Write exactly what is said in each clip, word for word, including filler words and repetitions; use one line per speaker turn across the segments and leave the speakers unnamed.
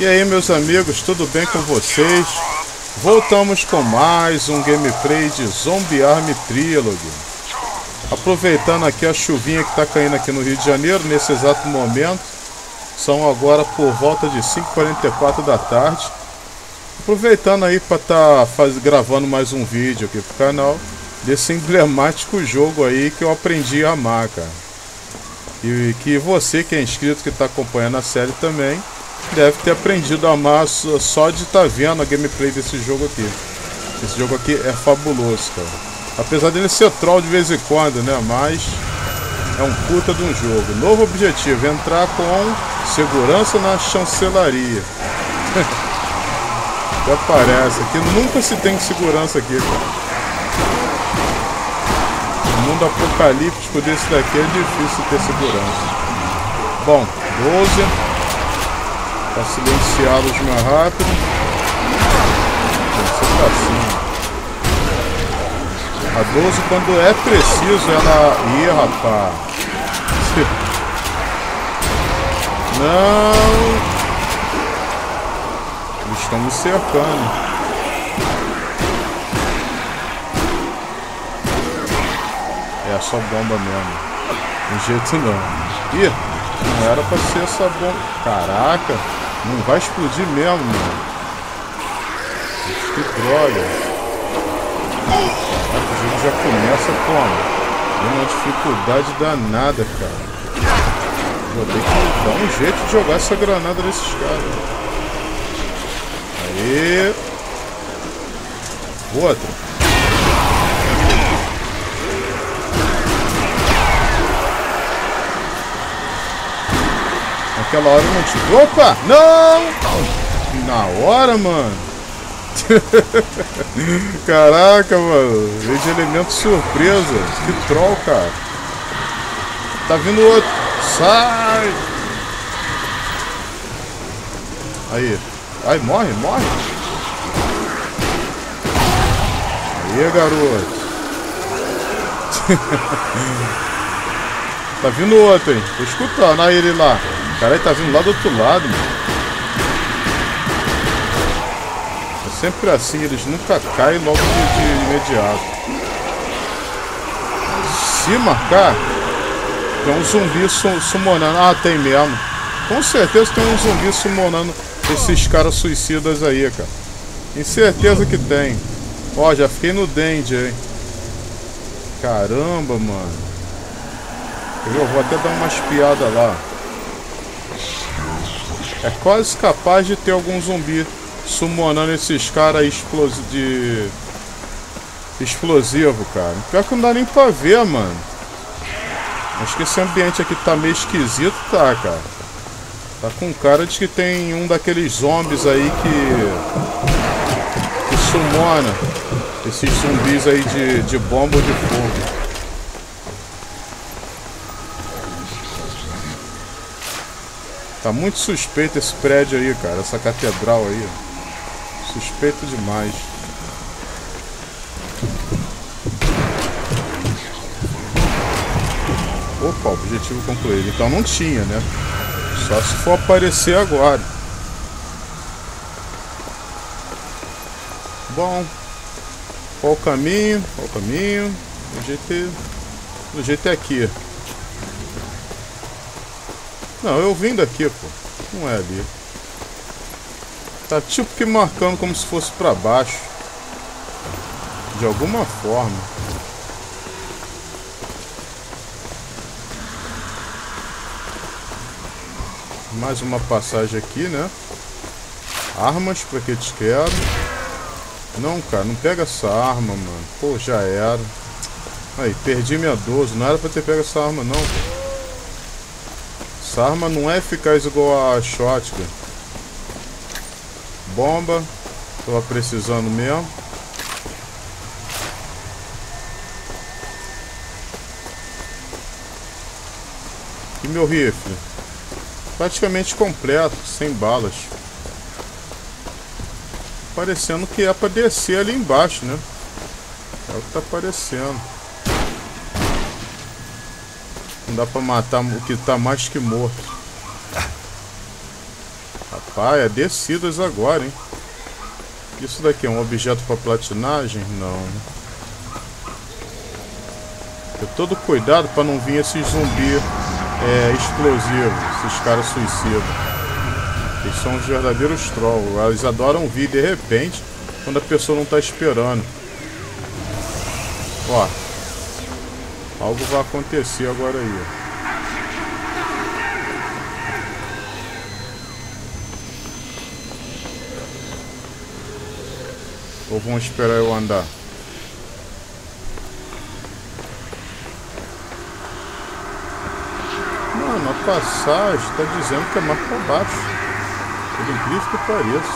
E aí, meus amigos, tudo bem com vocês? Voltamos com mais um gameplay de Zombie Army Trilogy. Aproveitando aqui a chuvinha que está caindo aqui no Rio de Janeiro, nesse exato momento. São agora por volta de cinco e quarenta e quatro da tarde. Aproveitando aí para estar tá gravando mais um vídeo aqui pro canal desse emblemático jogo aí que eu aprendi a amar, cara. E que você que é inscrito, que está acompanhando a série também, deve ter aprendido a amar só de estar tá vendo a gameplay desse jogo aqui. Esse jogo aqui é fabuloso, cara. Apesar dele ser troll de vez em quando, né? Mas é um puta de um jogo. Novo objetivo: entrar com segurança na chancelaria. Já parece. Aqui nunca se tem segurança aqui, cara. No mundo apocalíptico desse daqui é difícil ter segurança. Bom, doze. Para silenciá-los mais rápido. Tem que ser assim. A doze, quando é preciso, ela... Ih, rapaz. Não. Eles estão me cercando. É só bomba mesmo. De jeito não. Ih, não era pra ser essa bomba. Caraca, não vai explodir mesmo, mano. Que droga. Caraca, o jogo já começa como? Tem uma dificuldade danada, cara. Vou ter que dar um jeito de jogar essa granada nesses caras. Aê. Outra. Naquela hora eu não te... Opa! Não! Na hora, mano. Caraca, mano. Veio de elemento surpresa. Que troll, cara. Tá vindo outro. Sai! Aí. Ai, morre, morre. Aí, garoto. Tá vindo outro, hein? Tô escutando. Aí ele lá. Caralho, tá vindo lá do outro lado, mano. É sempre assim, eles nunca caem logo de, de imediato. Se marcar, tem um zumbi sum, summonando. Ah, tem mesmo. Com certeza tem um zumbi summonando esses caras suicidas aí, cara. Tem certeza que tem. Ó, já fiquei no danger, hein. Caramba, mano. Eu vou até dar uma espiada lá. É quase capaz de ter algum zumbi summonando esses caras explosi de... explosivo, cara. Pior que não dá nem pra ver, mano. Acho que esse ambiente aqui tá meio esquisito, tá, cara. Tá com cara de que tem um daqueles zombies aí que... que summona esses zumbis aí de, de bomba ou de fogo. Tá muito suspeito esse prédio aí, cara. Essa catedral aí. Suspeito demais. Opa, objetivo concluído. Então não tinha, né? Só se for aparecer agora. Bom. Qual o caminho? Qual o caminho? O jeito é... O jeito é aqui. Não, eu vim daqui, pô. Não é ali. Tá tipo que marcando como se fosse pra baixo. De alguma forma. Mais uma passagem aqui, né? Armas, pra que te quero. Não, cara, não pega essa arma, mano. Pô, já era. Aí, perdi minha doze. Não era pra ter pego essa arma, não. Essa arma não é eficaz igual a shotgun. Bomba. Tava precisando mesmo. E meu rifle? Praticamente completo, sem balas. Parecendo que é pra descer ali embaixo, né? É o que tá parecendo. Não dá pra matar o que tá mais que morto. Rapaz, é descidas agora, hein? Isso daqui é um objeto para platinagem? Não. Ter todo cuidado para não vir esses zumbis é, explosivos, esses caras suicidas. Eles são os verdadeiros trolls. Eles adoram vir de repente quando a pessoa não está esperando. Ó, algo vai acontecer agora aí. Ou vão esperar eu andar? Mano, a passagem está dizendo que é mais para baixo. Por incrível que pareça.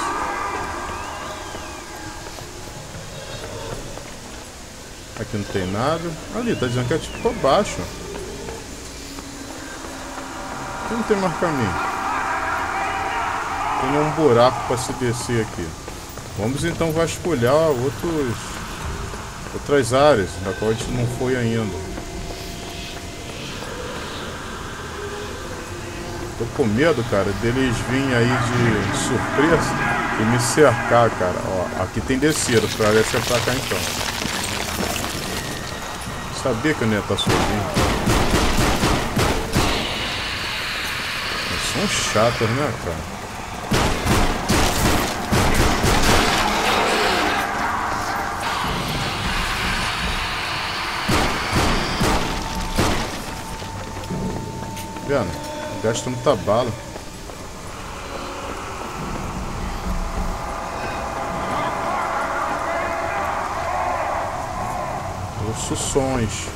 Aqui não tem nada. Ali, tá dizendo que é tipo para baixo. Aqui não tem mais caminho. Tem um buraco para se descer aqui. Vamos então vasculhar outros, outras áreas da qual a gente não foi ainda. Tô com medo, cara, deles virem aí de surpresa e me cercar, cara. Ó, aqui tem descida, parece que é pra cá então. Sabia que eu não ia estar sozinho. Eles são chatos, né, cara? Vendo? Gasta muita bala. Ouço sons.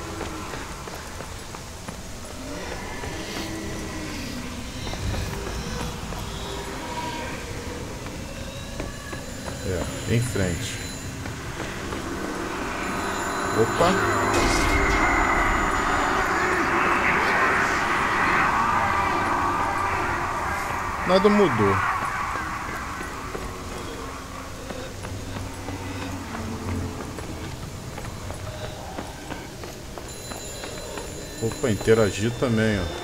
É, em frente. Opa! Nada mudou. Opa, interagir também, ó.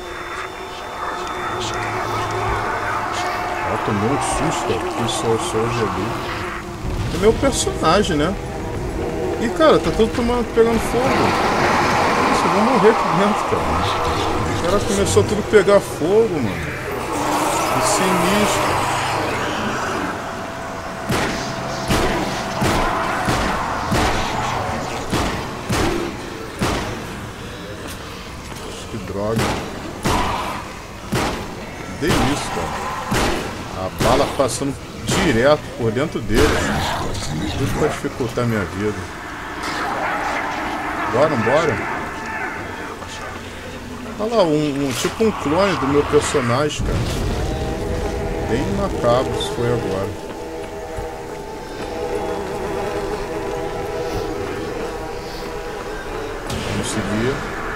Ó, tomei um susto aqui, só, só ali. É meu personagem, né? E cara, tá tudo tomando, pegando fogo. Nossa, eu vou morrer aqui dentro, cara. O cara começou tudo a pegar fogo, mano. Que sinistro. Que droga. Dei isso, cara. A bala passando direto por dentro dele. Tudo pra dificultar minha vida. Bora, bora. Olha lá, um, um tipo um clone do meu personagem, cara. Bem macabro isso foi agora. Vamos seguir.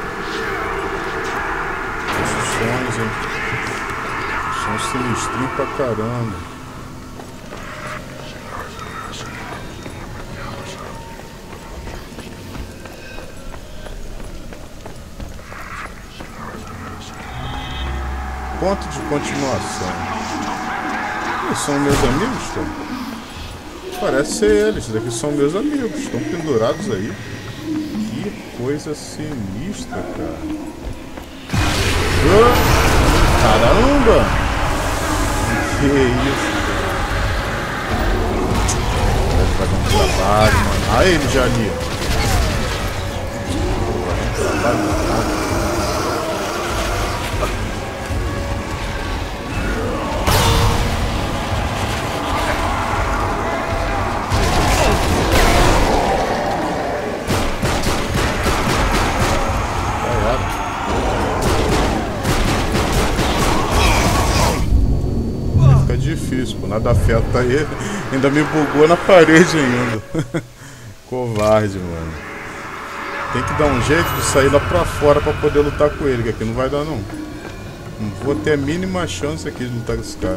Esses sons, hein? São sinistrinhos pra caramba. Ponto de continuação. Eles são meus amigos, cara? Parece ser eles, daqui são meus amigos, estão pendurados aí. Que coisa sinistra, cara. Oh, caramba! Que isso? Vai dar um trabalho, mano. Ah, ele já ali. Vai dar um trabalho, cara. Difícil, pô, nada afeta ele. Ainda me bugou na parede ainda. Covarde, mano. Tem que dar um jeito de sair lá pra fora pra poder lutar com ele, que aqui não vai dar não. Não vou ter a mínima chance aqui de lutar com esse cara.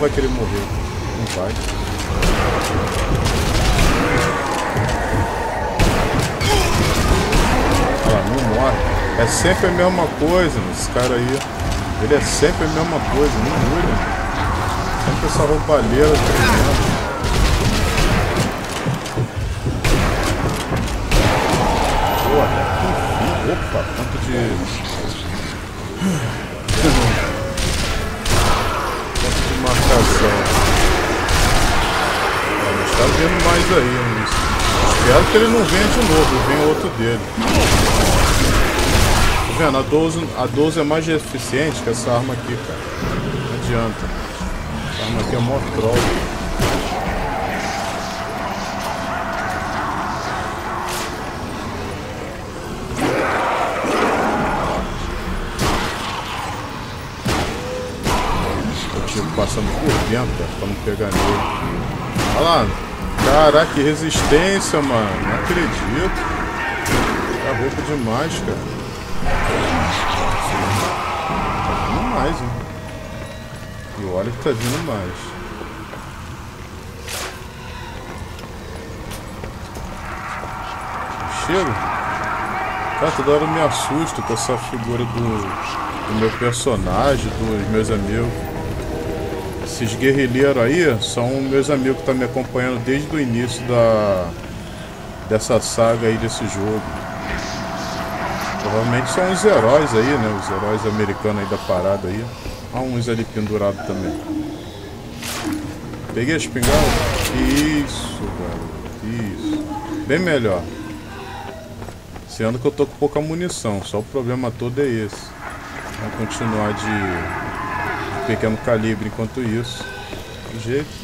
vai querer morrer. Não vai. Olha lá, não morre. É sempre a mesma coisa, esse cara aí. Ele é sempre a mesma coisa, não muda. Sempre essa roubalheira tremenda. Pô, até que enfim. Opa, quanto de... quanto de marcação. Mas tá vendo mais aí, isso. Espero que ele não venha de novo, venha outro dele. Tá vendo? A doze, a doze é mais eficiente que essa arma aqui, cara. Não adianta. Essa arma aqui é mó troll. Passando por dentro, cara, pra não pegar nele. Olha lá. Caraca, que resistência, mano. Não acredito. Tá roupa demais, cara. Tá vindo mais, hein? E olha que tá vindo mais. Chega. Cara, toda hora eu me assusto com essa figura do, do meu personagem, dos meus amigos. Esses guerrilheiros aí são meus amigos que estão me acompanhando desde o início da dessa saga aí, desse jogo. Provavelmente são os heróis aí, né? Os heróis americanos aí da parada aí. Há uns ali pendurados também. Peguei a espingarda? Isso, garoto. Isso. Bem melhor. Sendo que eu tô com pouca munição. Só o problema todo é esse. Vamos continuar de... pequeno calibre enquanto isso. Do jeito.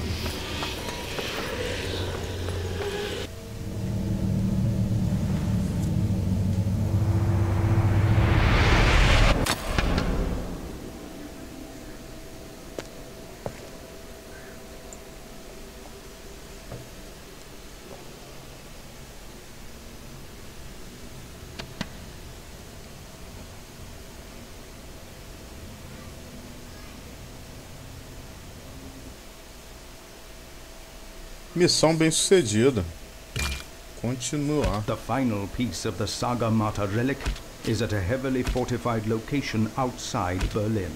Missão bem sucedida. Continuar.
The final piece of the Saga Mata relic is at a heavily fortified location outside Berlin.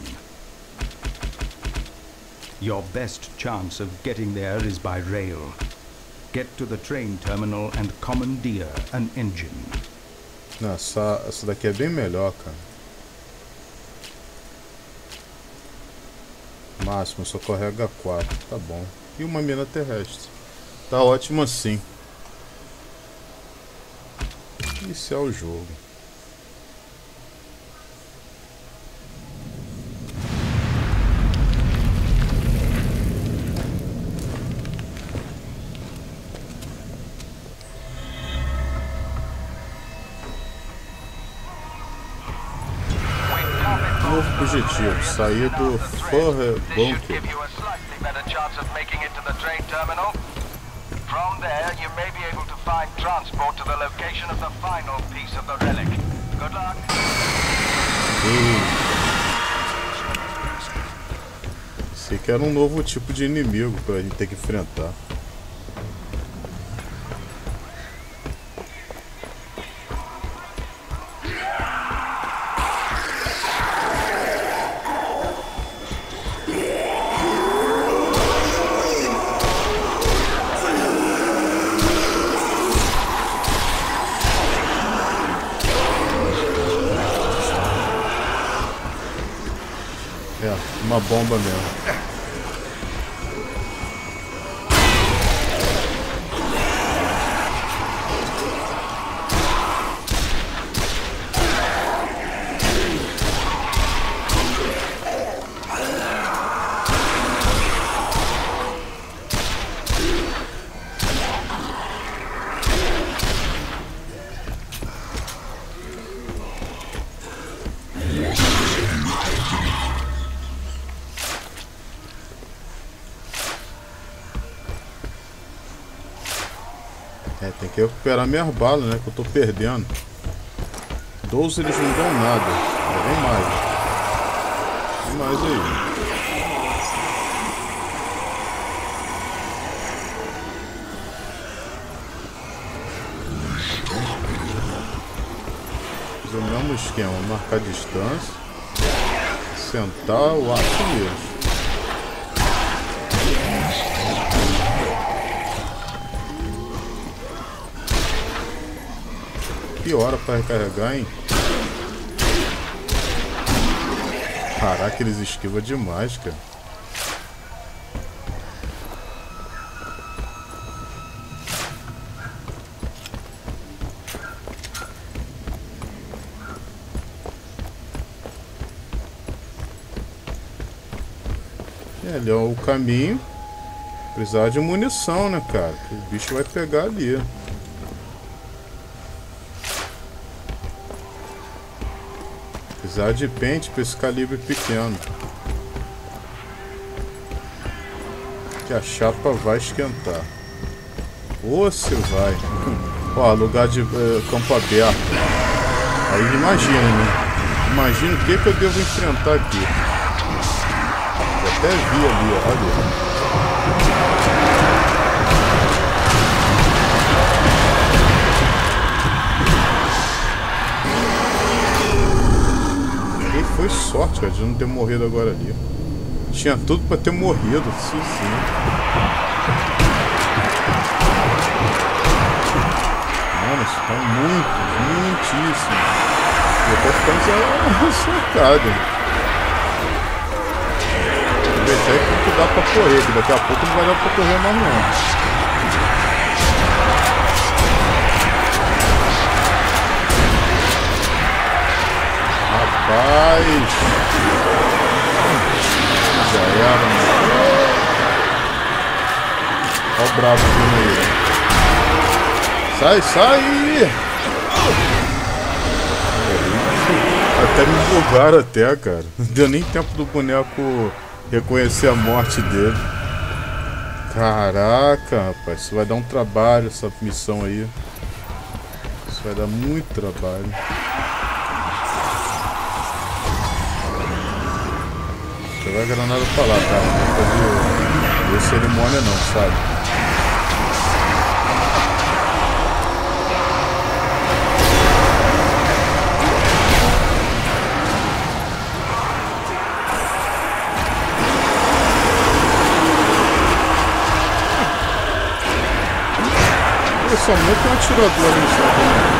Your best chance of getting there is by rail. Get to the train terminal and commandeer an engine.
Essa, essa daqui é bem melhor, cara. Máximo, só carrega quatro, tá bom. E uma mina terrestre. Tá ótimo assim. Iniciar o jogo. Novo objetivo, sair do Furre Bunker.
From there, you may be able to find transport to the location of the final piece of the relic. Good luck.
Sei que era um novo tipo de inimigo pra gente ter que enfrentar. É, uma bomba mesmo. É, tem que recuperar minhas balas, né? Que eu tô perdendo. doze eles não dão nada. Vem mais. Vem mais aí. Fazer o mesmo esquema, marcar a distância. Sentar o aço mesmo. Que hora para recarregar, hein? Caraca, eles esquivam demais, cara. É, ali é o caminho. Precisar de munição, né, cara? Que o bicho vai pegar ali. Precisar de pente para esse calibre pequeno. Que a chapa vai esquentar. Ou se vai. Ó, lugar de uh, campo aberto. Aí imagina, né? Imagina o que, que eu devo enfrentar aqui. Eu até vi ali, ó. Ali. Foi sorte, cara, de não ter morrido agora ali. Tinha tudo pra ter morrido, sim, sim. Mano, isso tá muito, muitíssimo. Eu tô ficando socado. Vou deixar aqui que dá pra correr, que daqui a pouco não vai dar pra correr mais não. Rapaz, já era, mano. Olha o brabo vindo aí. Sai, sai! Até me bugaram até, cara. Não deu nem tempo do boneco reconhecer a morte dele. Caraca, rapaz. Isso vai dar um trabalho, essa missão aí. Isso vai dar muito trabalho. Vai a granada pra lá, cara. Não pode ver cerimônia não, sabe? Eu só muito um atirador ali, sabe?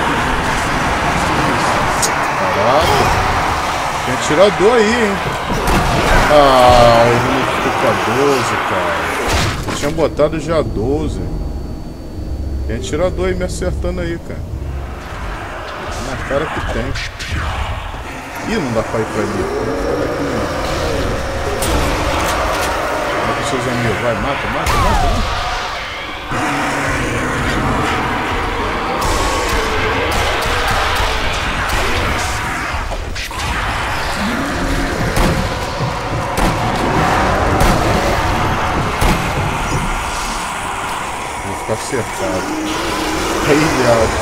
Caraca. Tem atirador aí, hein? Ah, o número ficou pra doze, cara. Eu tinha botado já doze. Tem atirador aí me acertando aí, cara. Na cara que tem. Ih, não dá pra ir pra ali. Mata os seus amigos, vai, mata, mata, mata, mata. Acertado. Ilhado.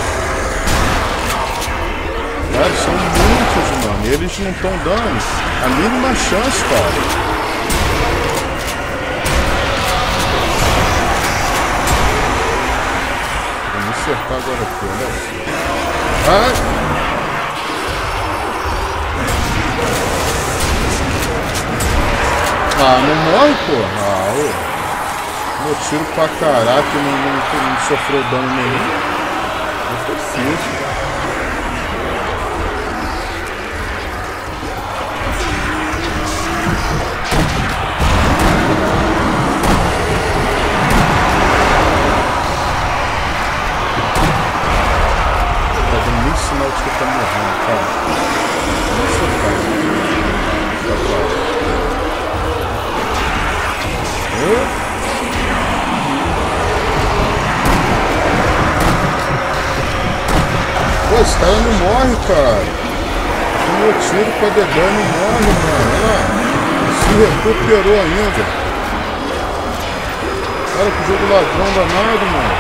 Cara, são muitos, mano. E eles não estão dando a mínima chance, cara. Vou me acertar agora aqui, né? Ai! Ah, não morre, porra. Ah, ô. Meu tiro pra caraca, não, não, não sofreu dano nenhum. Não foi difícil. Tá dando muito sinal de que tá morrendo, cara. Não sou cara. Tá claro. Oh. Pô, esse cara não morre, cara. O meu tiro com a dedão não morre, mano. Olha lá. Se recuperou ainda. Cara, que jogo ladrão danado, mano.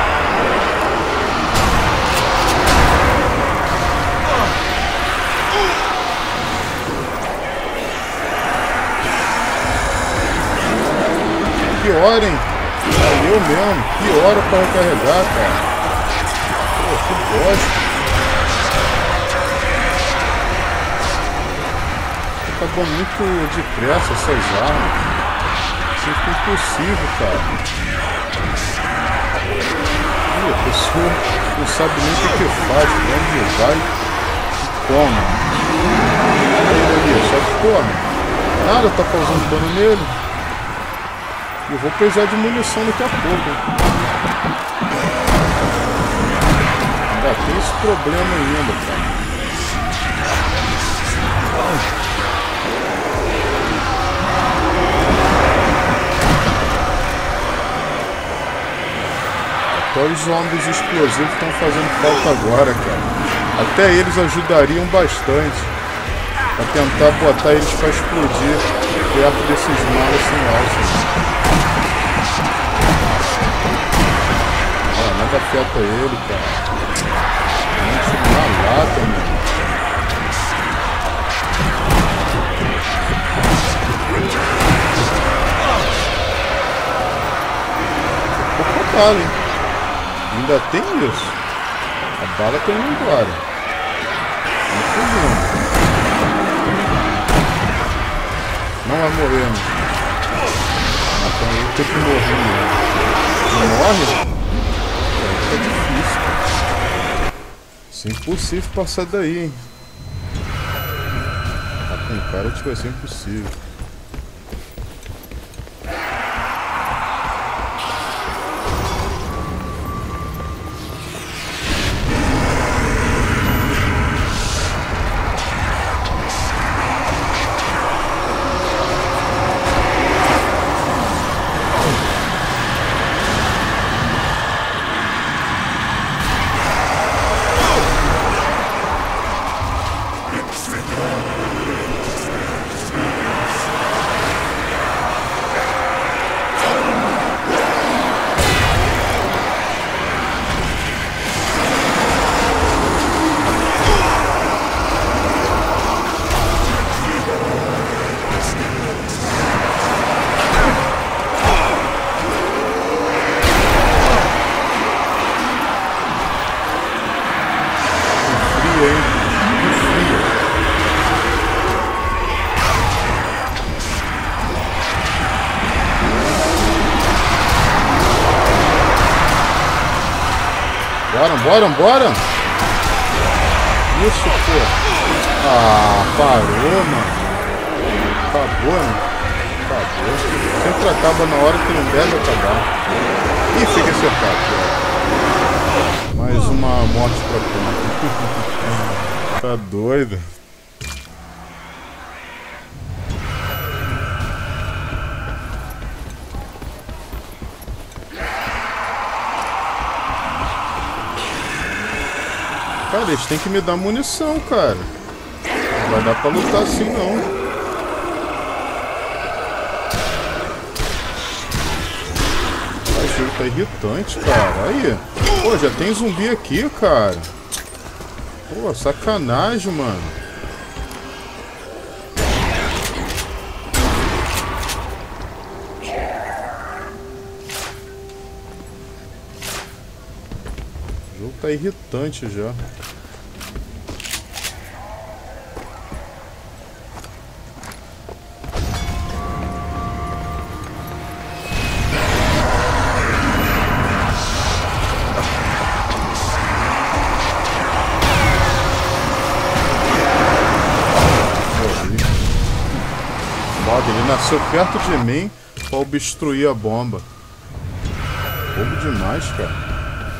Que hora, hein? Valeu mesmo. Que hora pra recarregar, cara. Pô, que bosta. acabam muito depressa essas armas. Isso fica impossível, cara. Ih, a pessoa não sabe nem o que, que faz, onde vai e toma. Ele ali, só que porra, nada tá causando dano nele. Eu vou precisar de munição daqui a pouco. Ainda tem esse problema ainda, cara. Até os zombies explosivos estão fazendo falta agora, cara. Até eles ajudariam bastante a tentar botar eles para explodir perto desses malos sem alça. Ah, nada afeta ele, cara. Enche na lata, mano. Pouca bala, hein? Ainda tem isso. A bala tá indo embora. Não vai morrer, né? Então eu vou ter que morrer mesmo. Não morre? É, tá difícil, cara. Isso é impossível passar daí, hein? Ah, com cara de que vai ser impossível. Bora, bora, bora! Isso, pô! Ah, parou, mano! Acabou, né? Acabou. Sempre acaba na hora que não deve acabar. Ih, fica acertado. Mais uma morte pra conta. Tá doido? Cara, eles têm que me dar munição, cara. Não vai dar pra lutar assim, não. O jogo tá irritante, cara. Aí. Pô, já tem zumbi aqui, cara. Pô, sacanagem, mano. O jogo tá irritante já. Ele nasceu perto de mim pra obstruir a bomba. Fogo demais, cara.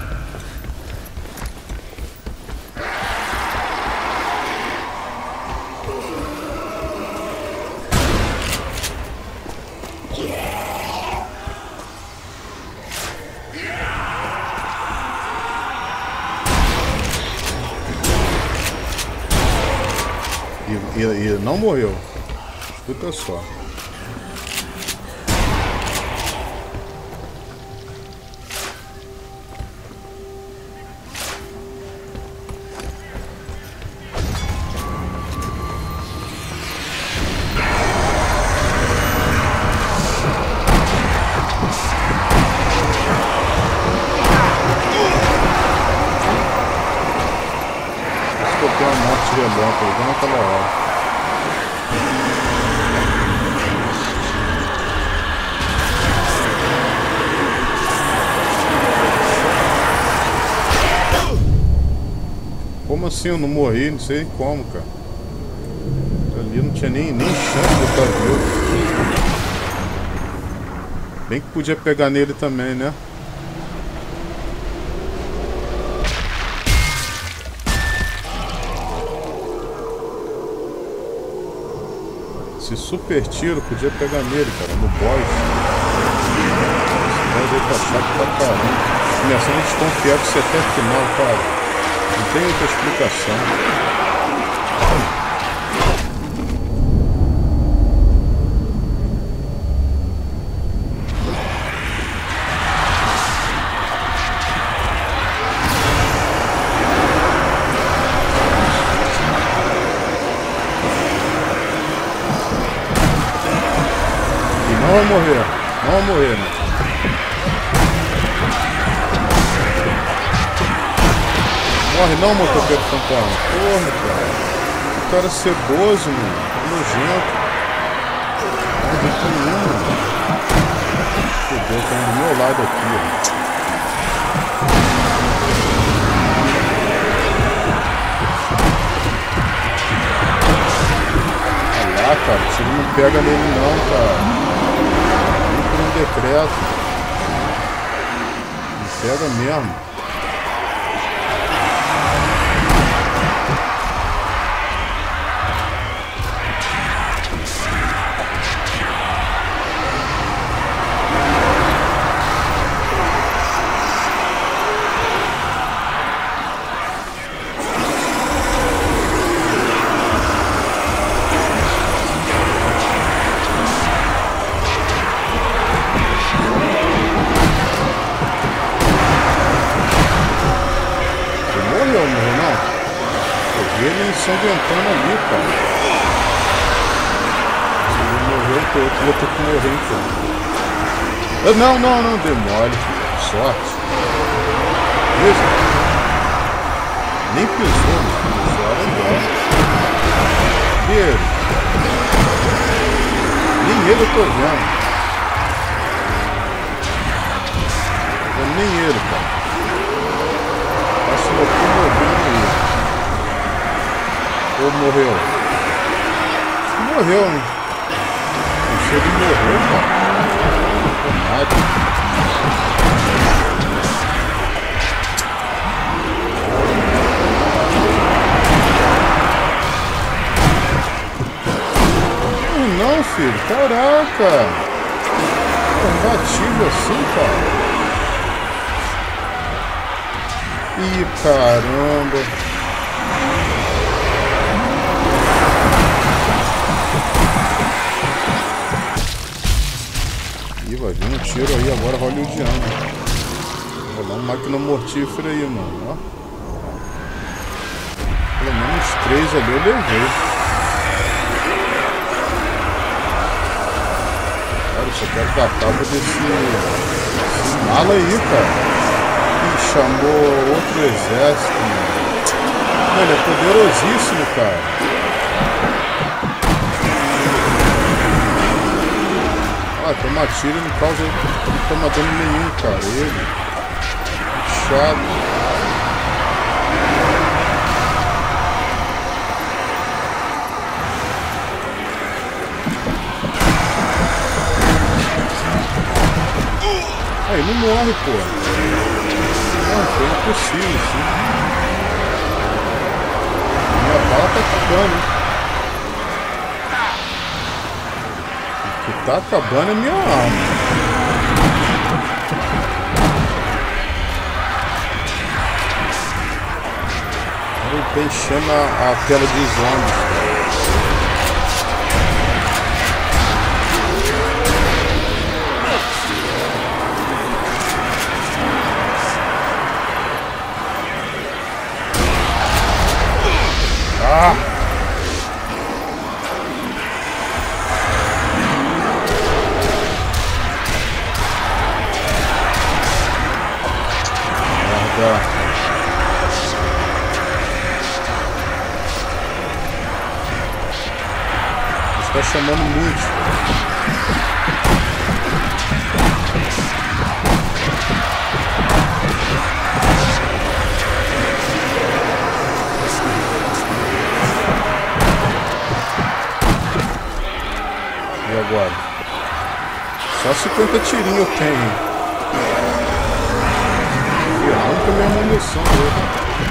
E, e, e não morreu. Escuta só. Acho que eu tenho uma morte relâmpago, vamos naquela hora. Como assim eu não morri? Não sei como, cara. Ali não tinha nem, nem chance de eu estar vivo. Bem que podia pegar nele também, né? Esse super tiro podia pegar nele, cara, no boss. Esse boss aí tá chato pra caramba. Começando a desconfiar que isso é até o final, cara. Não tem outra explicação. E não vai morrer. Não vai morrer, né? Morre não, motoqueiro fantasma. Porra, cara. Que cara ceboso, mano. Que nojento. Não tem nenhum, mano. Fudeu, tá do meu lado aqui, ó. Olha lá, cara. O tiro não pega nele não, cara. Nem por um decreto. Não pega mesmo. Ele ensanguentando ali, cara. Se ele morreu, eu vou ter que morrer então. Não, não, não, demole. Sorte. Isso. Nem pisou, pisou, era igual. E ele? Nem ele eu tô vendo. Nem ele, cara. Tá se locomovendo aí. Ou morreu? Morreu, né? Não sei, ele morreu, cara. Não nada. Não, não, filho. Caraca. Combativo assim, cara. Ih, caramba. Ih, vai vir um tiro aí agora hollywoodiano. Vou dar uma máquina mortífera aí, mano. Ó. Pelo menos três ali eu levei. Cara, eu só quero dar cabo desse, desse mala aí, cara. Ih, chamou outro exército, mano. Mano, é poderosíssimo, cara. Ah, toma tiro e não causa. Não toma dano nenhum, cara. Ele. Chato. Aí, não morre, pô. Não, foi impossível, sim. Minha bala tá acabando, hein? O que tá acabando é minha arma. Ele tá enchendo a, a tela de zombies. Ah! Merda. Está chamando muito. agora. Só cinquenta tirinhos eu tenho. Errando com a minha munição dele.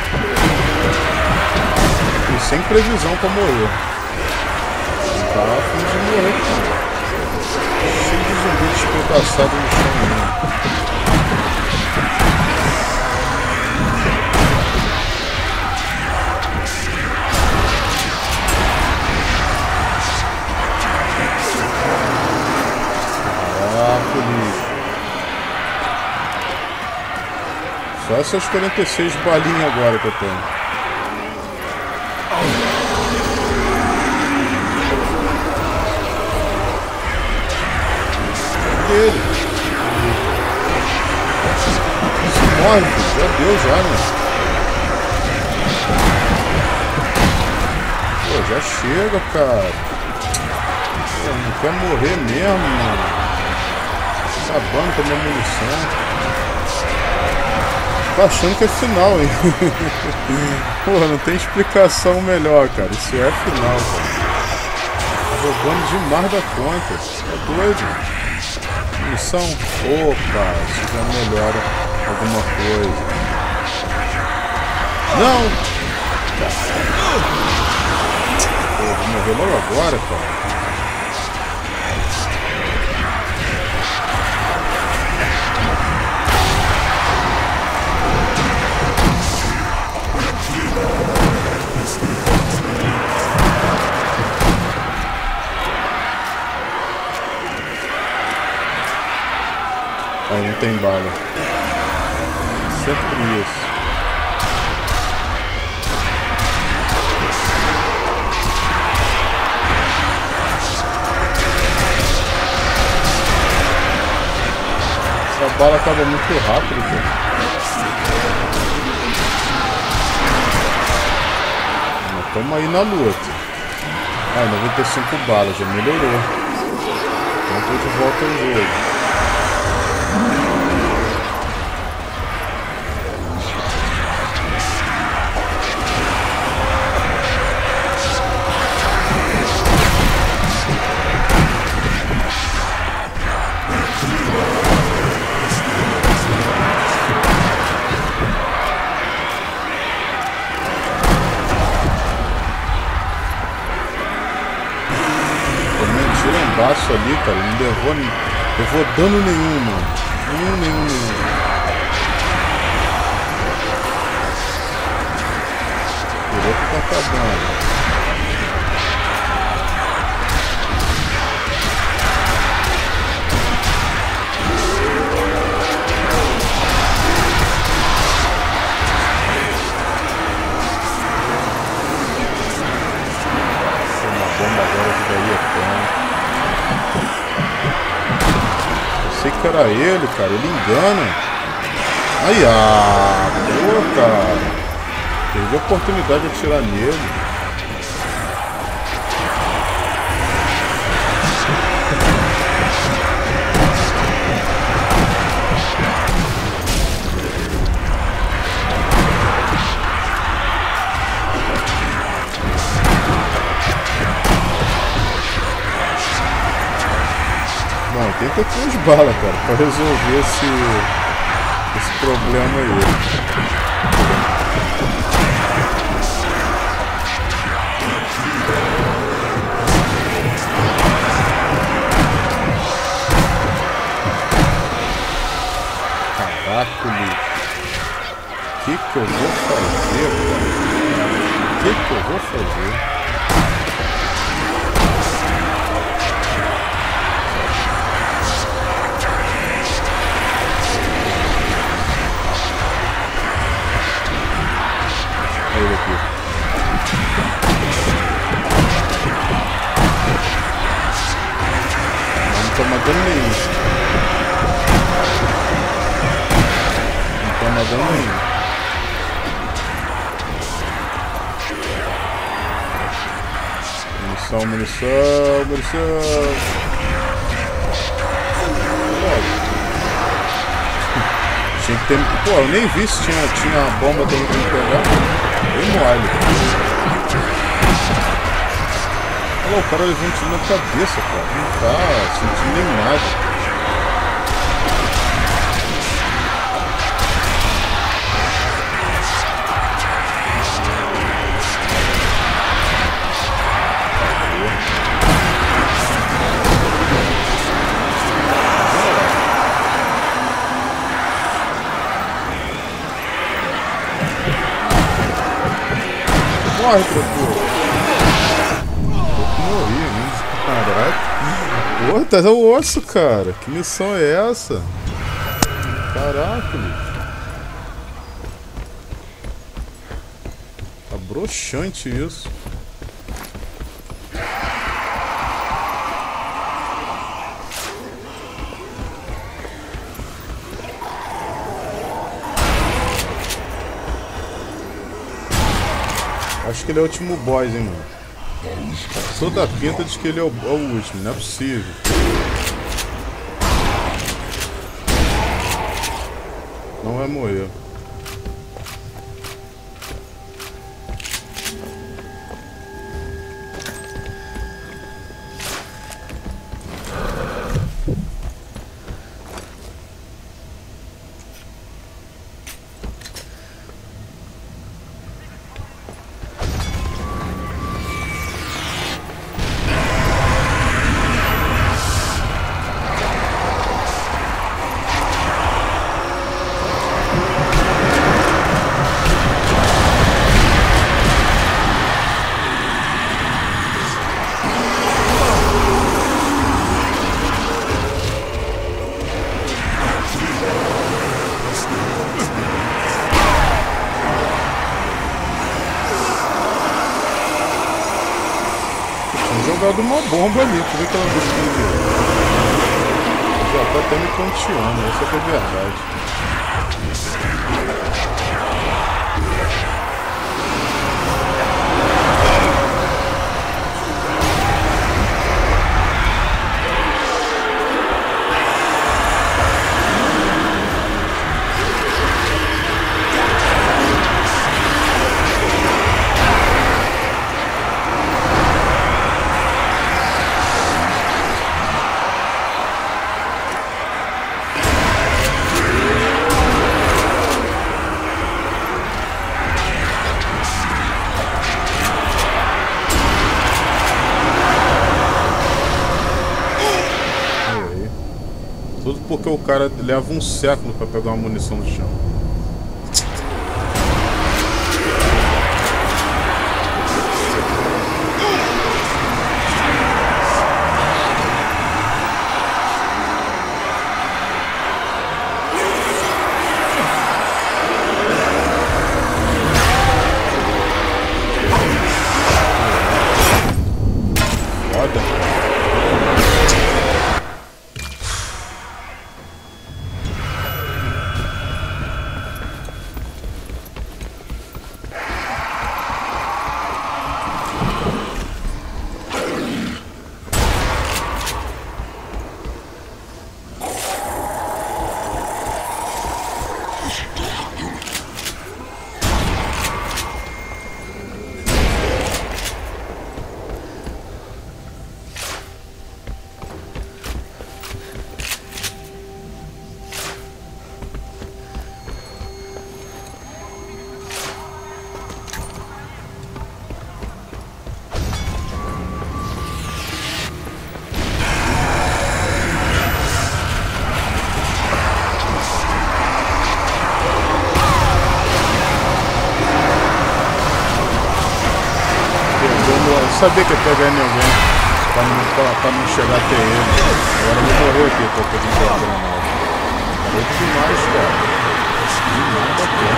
E sem previsão pra morrer. Tá a fim de morrer, cara. Cheio de zumbi despedaçado no chão mesmo. Só essas quarenta e seis balinhas agora que eu tenho. Cadê ele? Se morre, filho. Já deu já, né? Pô, já chega, cara. Pô, não quer morrer mesmo, mano. Acabando com a minha munição. Tô achando que é final, hein? Porra, não tem explicação melhor, cara. Isso é final, cara. Tá roubando demais da conta. Tá doido? Munição? Opa, isso já melhora alguma coisa. Não! Pô, vou morrer logo agora, cara. Aí não tem bala. Sempre isso. Essa bala acaba muito rápido, cara. Estamos aí na luta. Ah, noventa e cinco balas, já melhorou. Então tô de volta ao jogo. Embaixo ali, cara, não levou, levou dano nenhum, mano. Nenhum, nenhum, nenhum. O outro tá acabando. Tem uma bomba agora que daí é pão. Sei que era ele, cara. Ele engana. Aí, ah, pô, cara. Perdi a oportunidade de atirar nele. Bom, tem que ter umas balas, cara, pra resolver esse, esse problema aí. Caraca, o que que eu vou fazer, cara? O que que eu vou fazer? Ele aqui. Não toma dano nenhum. Não toma dano nenhum. Munição, munição, munição. Tinha que ter... Pô, eu nem vi se tinha, tinha a bomba dentro pra pegar. Bem mole. Olha lá, o cara levou um tiro na cabeça, cara. Não tá sentindo nem nada. Morre, procura. Eu morri, né? Caraca. Porra, tá o osso, cara. Que missão é essa? Caraca, bicho. Tá broxante isso. Acho que ele é o último boss, hein, mano. Toda a pinta diz que ele é o, é o último, não é possível. Não vai morrer. Jogado uma bomba ali, tu vê que ela já tá até me ponteando, essa que é a verdade. Tudo porque o cara leva um século pra pegar uma munição no chão. Eu sabia que ia pegar em alguém pra não, pra, pra não chegar até ele. Agora ele morreu aqui pra poder entrar a granada. Morreu demais, cara. Demais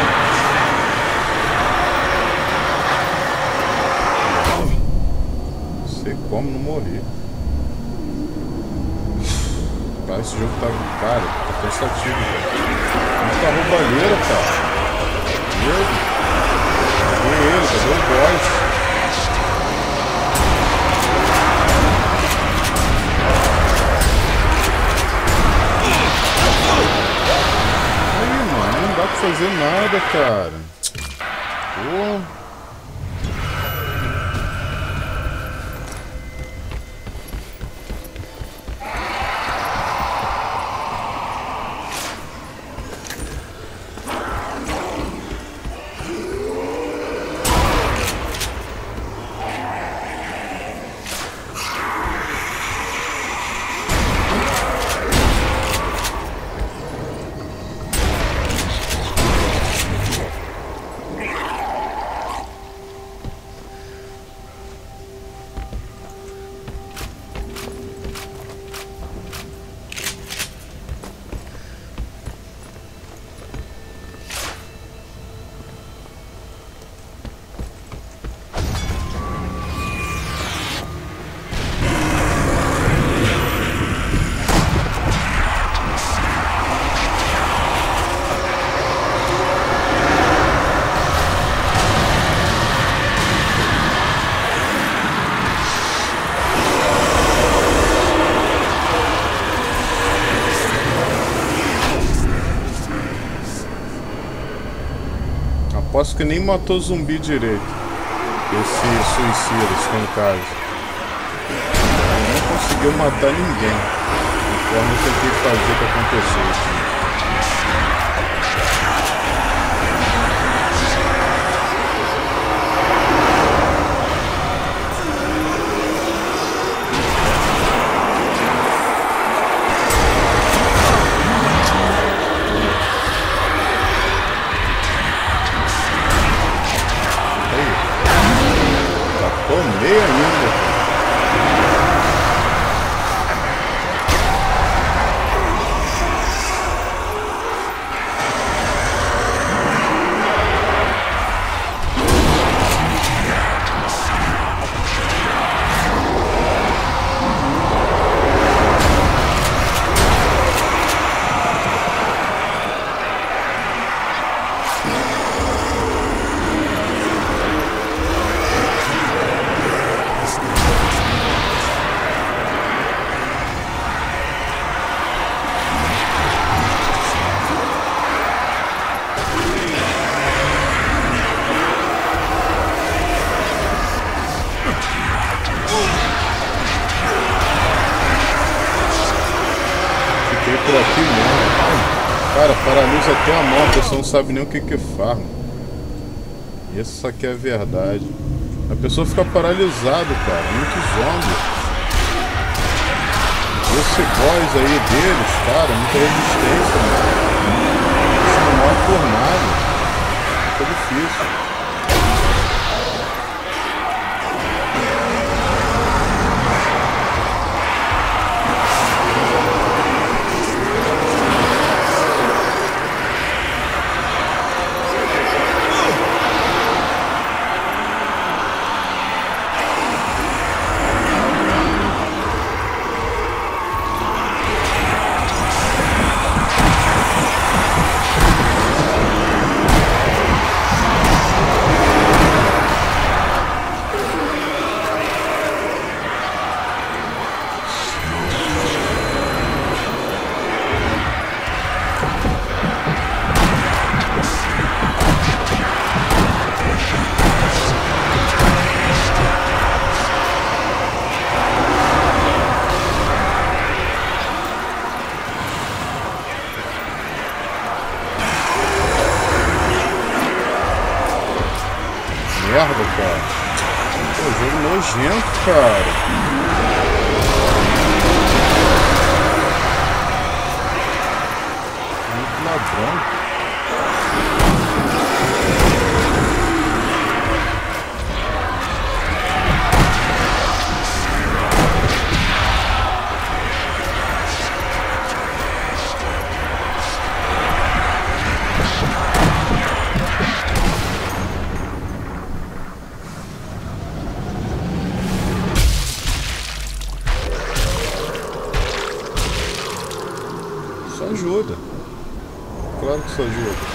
bacana. Não sei como não morri. Cara, esse jogo tá, cara, tá cansativo, velho. Muita roubalheira, cara. Meu Deus. Cadê ele? Cadê o boss? Não dá pra fazer nada, cara. Pô. Aposto que nem matou zumbi direito. Esse suicida, esse kamikaze. Ele não conseguiu matar ninguém. Conforme eu tentei fazer que acontecesse. Tomei ainda. Por aqui mesmo. Cara, paralisa até a mão, a pessoa não sabe nem o que que farma. Isso aqui é a verdade. A pessoa fica paralisada, cara. Muito zombie. Esse boss aí deles, cara, muita resistência, mano. Isso não morre por nada. Fica difícil. Merda, cara. Pô, jogo nojento, cara. Muito ladrão. Isso ajuda. Claro que isso ajuda.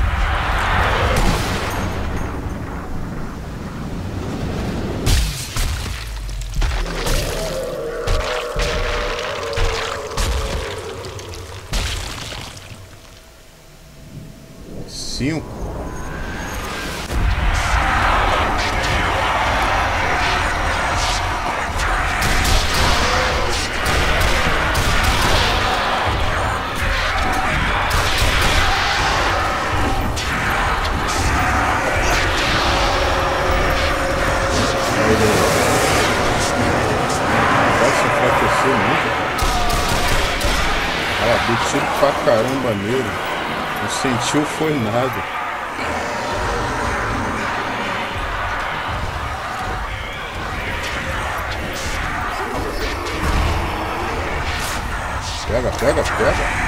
Cinco. Ah, deu tiro pra caramba nele. Não sentiu foi nada. Pega, pega, pega.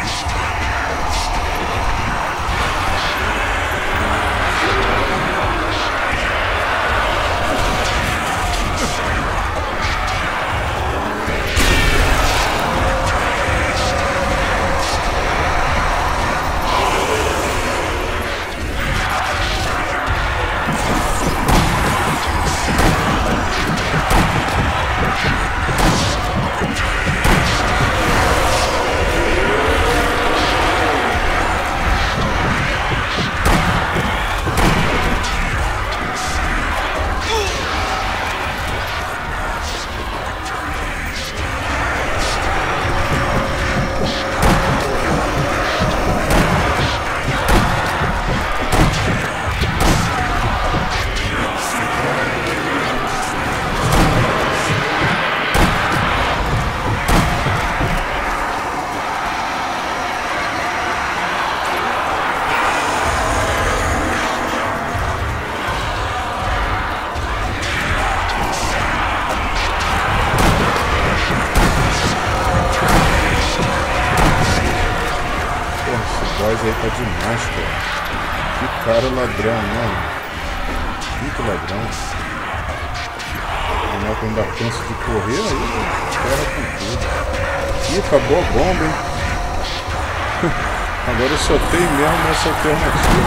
aí tá demais, cara. Que cara ladrão, mano. Muito ladrão. O boneco ainda cansa de correr, aí ferra com tudo. Ih, acabou a bomba, hein? Agora eu só tenho mesmo essa alternativa.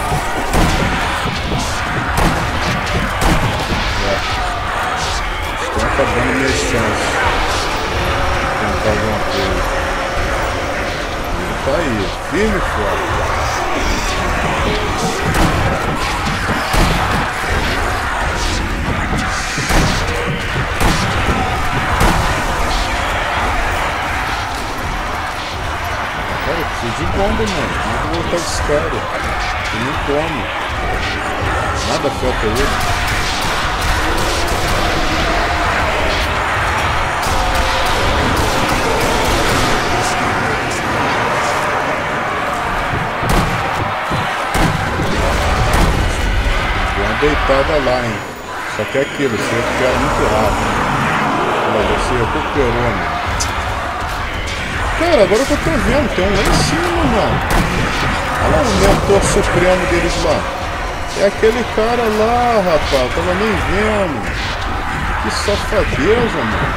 É. Estão acabando minhas chances. Tentar alguma coisa. Tá aí, firme e forte. Cara, eu preciso de bomba, mano. Não vou voltar desse cara. Eu não tomo. Nada afeta ele. Deitada lá, hein? Só que é aquilo, você recupera muito rápido. Olha, você recuperou, mano. Cara, agora que eu tô vendo, tem um lá em cima, mano. Olha lá o mentor supremo deles lá. É aquele cara lá, rapaz. Eu tava nem vendo. Que safadeza, mano.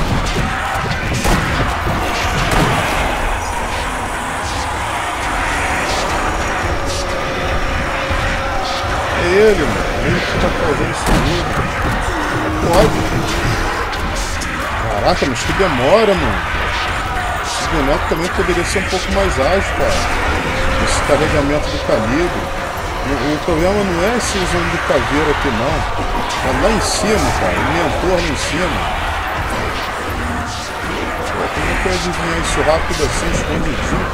É ele, mano. Ele que tá causando isso tudo. Pode. Caraca, mas que demora, mano. Esse boneco também poderia ser um pouco mais ágil, cara. Esse carregamento do calibre. O, o problema não é esse zumbi de caveira aqui, não. É lá em cima, cara. O mentor lá em cima. Pô, como é que eu adivinhar isso rápido assim, escondidinho?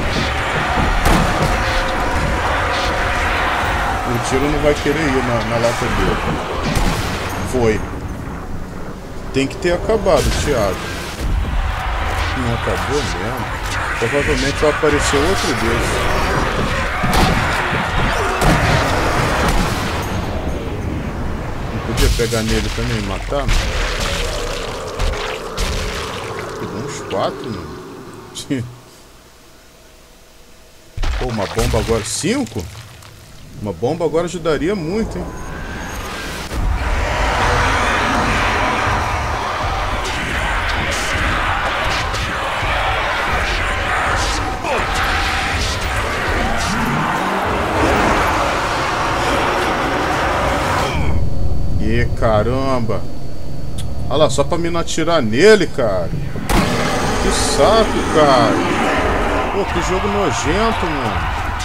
O tiro não vai querer ir na, na lata dele. Foi. Tem que ter acabado, Thiago. Não acabou mesmo. Provavelmente vai aparecer outro desse. Não podia pegar nele também e matar? Pegou uns quatro, mano. Pô, uma bomba agora. Cinco? Uma bomba agora ajudaria muito, hein? E caramba! Olha lá, só pra me não atirar nele, cara. Que saco, cara. Pô, que jogo nojento, mano.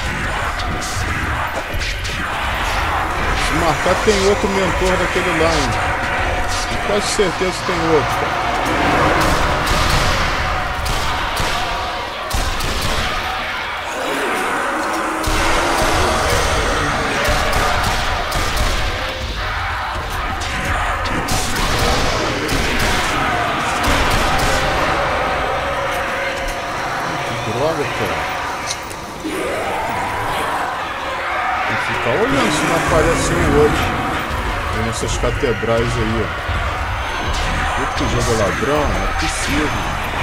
Marcar tem outro mentor daquele lá, hein? Com quase certeza tem outro, cara. Que droga, cara. Tá olhando se não aparece o olho nessas catedrais aí, ó. Tudo que jogo é ladrão, não é possível.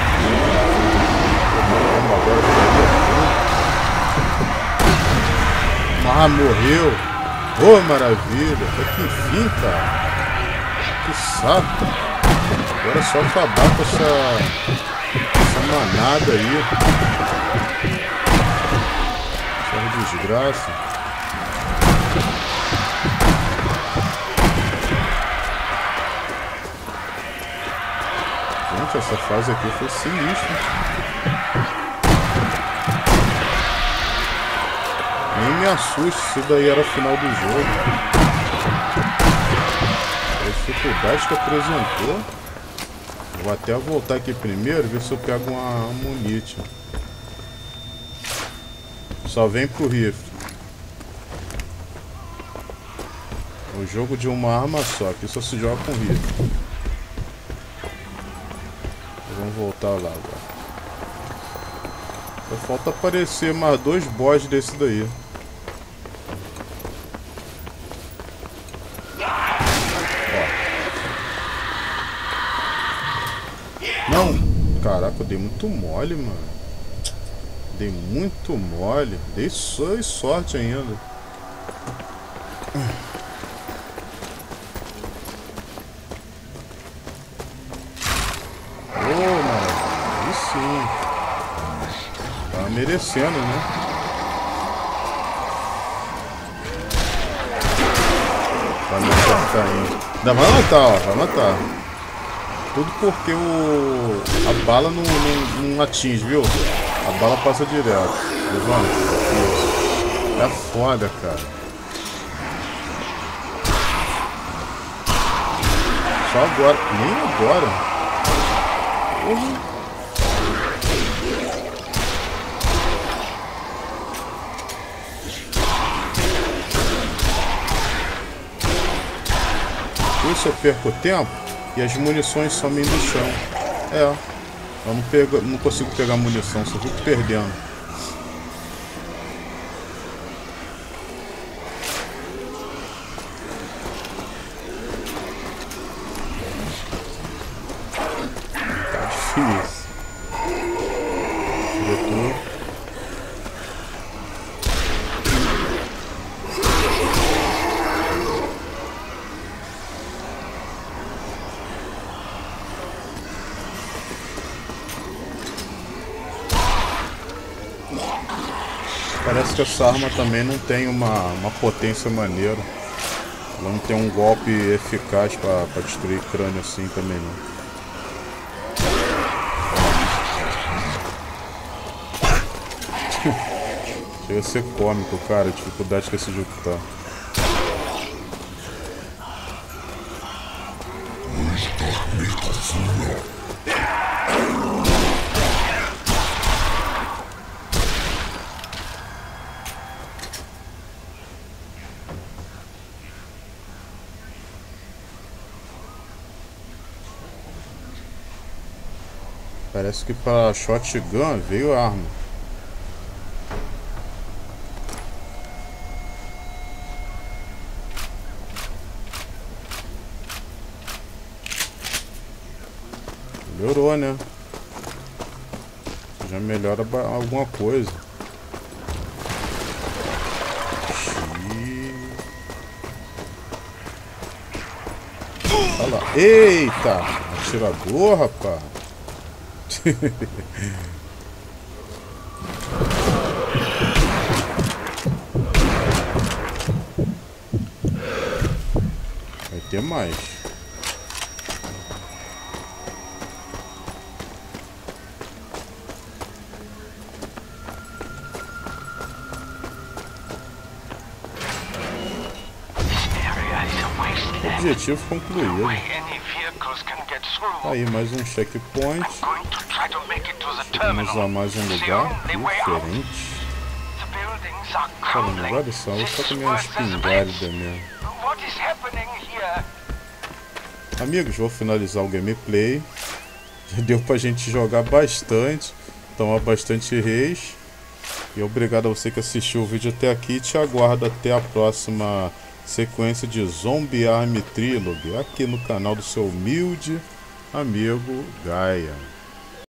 Ah, morreu. Oh, maravilha. Até que enfim, cara. Que saco. Agora é só acabar com essa, essa manada aí. Essa desgraça. Gente, essa fase aqui foi sinistra. Nem me assuste se daí era o final do jogo. A dificuldade que apresentou. Vou até voltar aqui primeiro, ver se eu pego uma amunite. Só vem pro rifle. O jogo de uma arma só, aqui só se joga com rifle. Vamos voltar lá agora. Só falta aparecer mais dois boss desse daí. Ó. Não! Caraca, eu dei muito mole, mano. Dei muito mole. Dei só e sorte ainda. Oh, mano. Aí sim. Tá merecendo, né? Vai me acertar ainda. Ainda vai matar, ó. Vai matar. Tudo porque o... a bala não, não, não atinge, viu? A bala passa direto. Levanta. Isso. É foda, cara. Só agora. Nem agora. Uhum. Isso eu perco tempo e as munições somem do chão. É. Eu não, pego, não consigo pegar munição, só fico perdendo. Tá difícil. Diretor. Parece que essa arma também não tem uma, uma potência maneira. Ela não tem um golpe eficaz pra, pra destruir crânio assim também não. Chega a ser cômico, cara, a dificuldade que esse jogo tá. Parece que para shotgun veio a arma. Melhorou, né? Já melhora alguma coisa. Olha lá. Eita! Atirador, rapaz. Vai ter mais. Objetivo concluído. Aí mais um checkpoint. Vamos a mais um lugar diferente. Caramba, olha só, vou só comer uma espingarda mesmo. Amigos, vou finalizar o gameplay. Já deu pra gente jogar bastante, tomar bastante reis. E obrigado a você que assistiu o vídeo até aqui. Te aguardo até a próxima sequência de Zombie Army Trilogy aqui no canal do seu humilde amigo Gaia.